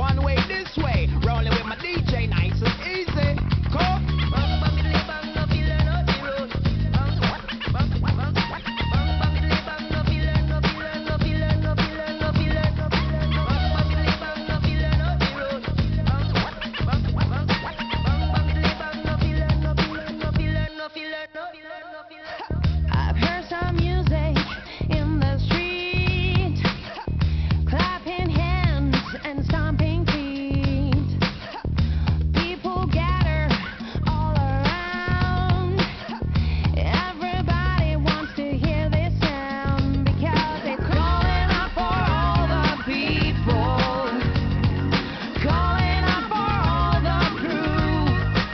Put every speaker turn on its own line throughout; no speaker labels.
One way this way, rolling with my DJ, nice and easy. Cool.
I've heard some music in the street, clapping hands and stomping feet. People gather all around. Everybody wants to hear this sound because they're calling out for all the people, calling out for all the crew,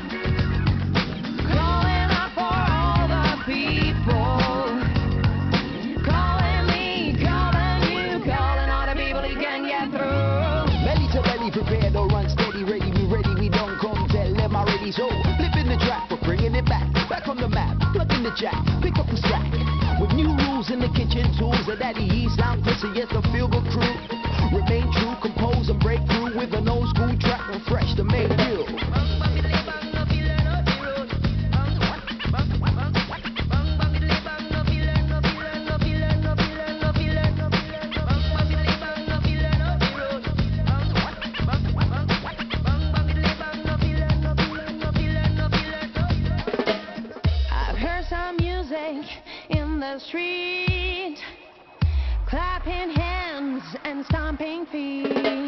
calling out for all the people. Calling me, calling you, calling all the people he can get through.
Belly to belly, prepare to run steady, ready, we don't come tell them already. So, flipping the track, we're bringing it back on the map, plug in the jack, pick up the slack. With new rules in the kitchen, tools that Daddy E sound pussy, yes, the feel-good crew. Remain true, compose and break through with an old school track, refresh the main deal.
I've heard some music in the street, clapping hands and stomping feet.